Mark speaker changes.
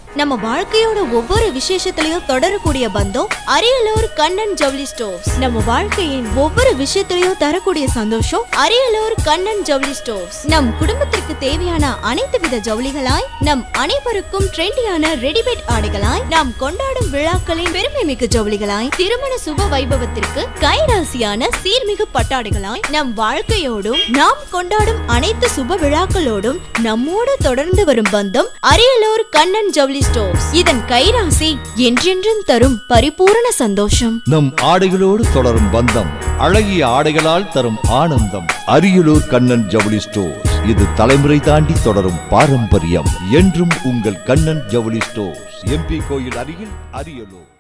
Speaker 1: நம்ம வாழ்க்கையோட ஒவ்வொரு விசேஷத்திலையும் தொடரக்கூடிய பந்தம் அரியலூர் கண்ணன் ஜவுளி ஸ்டோர்ஸ். நம்ம வாழ்க்கையின் ஒவ்வொரு விஷயத்திலையும் தரக்கூடிய சந்தோஷம் அரியலூர் கண்ணன் ஜவுளி ஸ்டோர்ஸ். நம் குடும்பத்திற்கு தேவையான அனைத்து வித ஜவுளிகளாய், நம் அனைவருக்கும் ட்ரெண்டியான ரெடிமேட் ஆடைகளாய், நாம் கொண்டாடும் விழாக்களின் பெருமை மிகு ஜவுளிகளாய், திருமண சுப வைபவத்திற்கு கைராசியான சீர்மிகு பட்டாடைகளாய், நம் வாழ்க்கையோடும் நாம் கொண்டாடும் அனைத்து சுப விழாக்களோடும் நம்மோடு தொடர்ந்து வரும் பந்தம் அரியலூர் கண்ணன் ஜவுளி ஸ்டோர்ஸ். இதன் கைராசி என்றென்றும் தரும் பரிபூரண சந்தோஷம்.
Speaker 2: நம் ஆடைகளோடு தொடரும் பந்தம் அழகிய ஆடைகளால் தரும் ஆனந்தம். அரியலூர் கண்ணன் ஜவுளி ஸ்டோர்ஸ். இது தலைமுறை தாண்டி தொடரும் பாரம்பரியம். என்றும் உங்கள் கண்ணன் ஜவுளி ஸ்டோர்ஸ். எம்பி கோயில் அருகில், அரியலூர்.